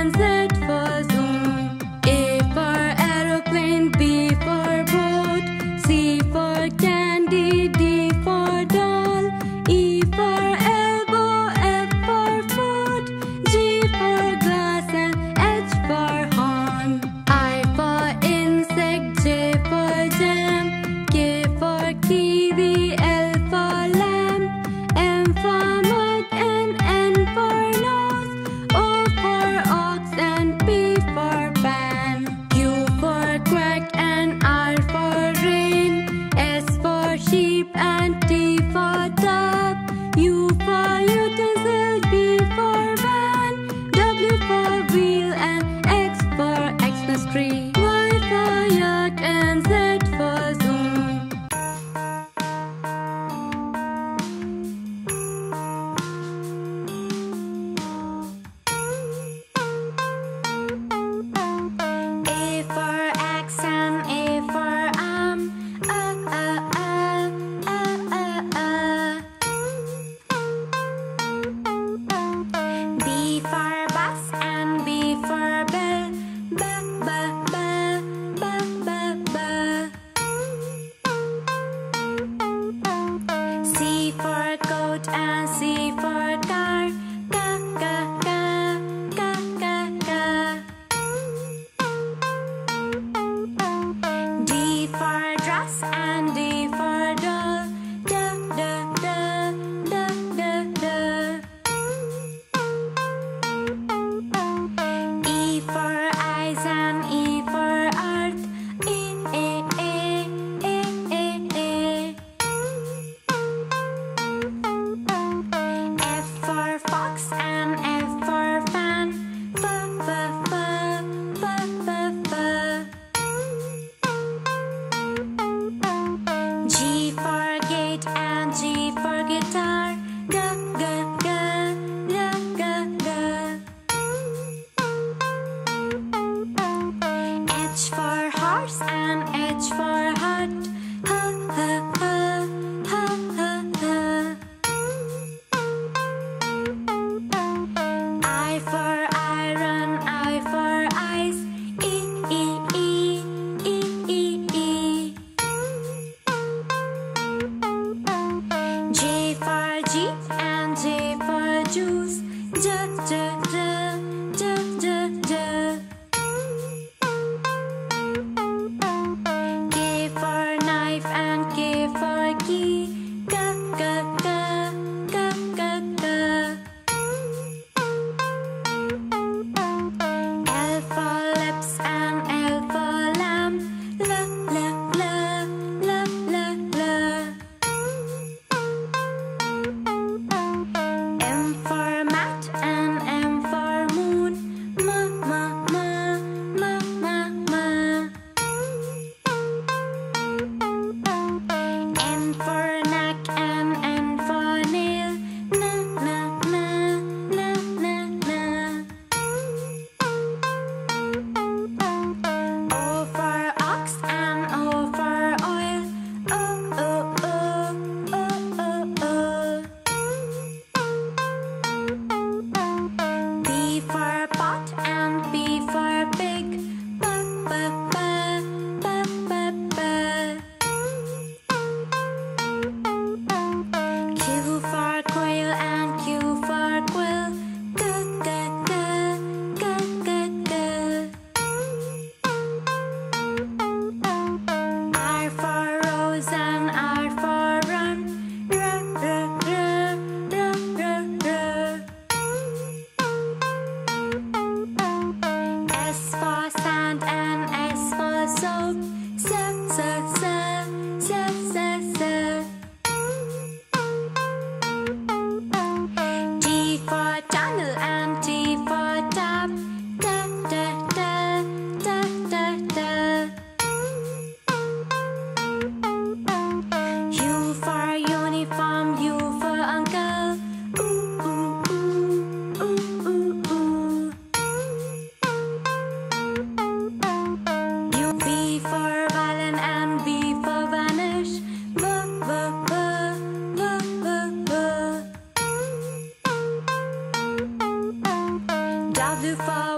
and Z for zoom. A for aeroplane, B for boat, C for candy, D for doll, E for elbow, F for foot, G for glass and H for horn. I for insect, J for jam, K for kiwi, L for lamb, M for mug and N for nose, O for ox and P for pan. Q for quack and R for rain, S for sheep and T for tub, U for utensil, V for van, W for wheel and X for Xmas tree, Y for yak and Z for zoom. A for axe and A for B for bus and B for bell, C for coat and C for car, D for dress and D for doll, E for eyes and E for earth, F for fox and F for fan, G for gate and G for guitar, H for horse and H for hut, I for iron, I for ice, J for jeep and J for juice, K for knife and K for key, L for lips and L for lamb, M for mat and M for moon, N for neck and N for nail, O for ox and O for oil, P for pot and P for pig, Q for quail and Q for quill, R for rose and R for run, S for sand and S for soap, T for tunnel and T for tap, U for uniform, U for uncle, V for violin and V for vanish, W for